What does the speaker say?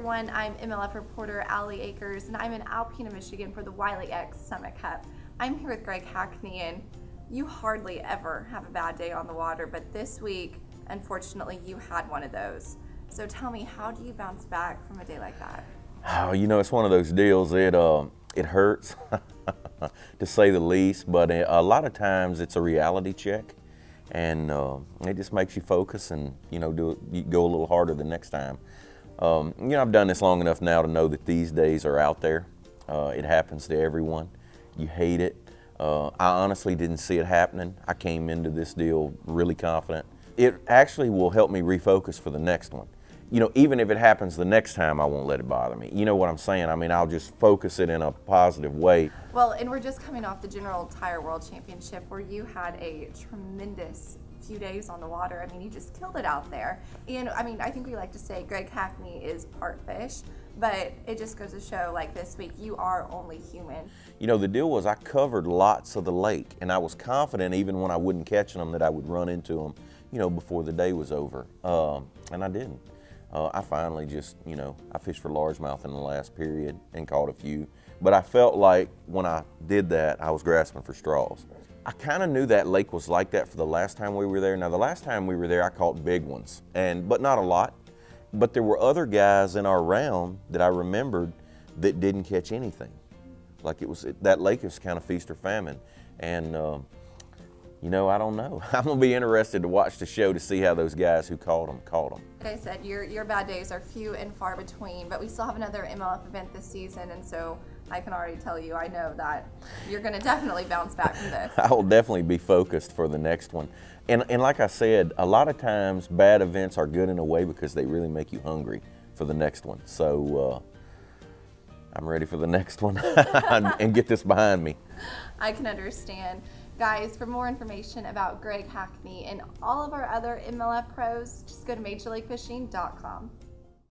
everyone, I'm MLF reporter Aly Akers, and I'm in Alpena, Michigan for the Wiley X Summit Cup. I'm here with Greg Hackney, and you hardly ever have a bad day on the water, but this week, unfortunately, you had one of those. So tell me, how do you bounce back from a day like that? Oh, you know, it's one of those deals. It hurts, to say the least, but a lot of times it's a reality check, and it just makes you focus and, you know, go a little harder the next time. You know, I've done this long enough now to know that these days are out there. It happens to everyone. You hate it. I honestly didn't see it happening. I came into this deal really confident. It actually will help me refocus for the next one. You know, even if it happens the next time, I won't let it bother me. You know what I'm saying? I mean, I'll just focus it in a positive way. Well, and we're just coming off the General Tire World Championship where you had a tremendous few days on the water. I mean, you just killed it out there. And I mean, I think we like to say Greg Hackney is part fish, but it just goes to show, like this week, you are only human. You know, the deal was I covered lots of the lake, and I was confident even when I wouldn't catch them that I would run into them, you know, before the day was over. And I didn't. I finally just, you know, I fished for largemouth in the last period and caught a few. But I felt like when I did that, I was grasping for straws. I kind of knew that lake was like that for the last time we were there. Now, the last time we were there, I caught big ones, but not a lot. But there were other guys in our round that I remembered that didn't catch anything. Like that lake is kind of feast or famine. And, you know, I don't know. I'm going to be interested to watch the show to see how those guys who caught them. Like I said, your bad days are few and far between, but we still have another MLF event this season, and so I can already tell you, I know that you're going to definitely bounce back from this. I will definitely be focused for the next one. And like I said, a lot of times bad events are good in a way because they really make you hungry for the next one. So I'm ready for the next one and get this behind me. I can understand. Guys, for more information about Greg Hackney and all of our other MLF pros, just go to MajorLeagueFishing.com.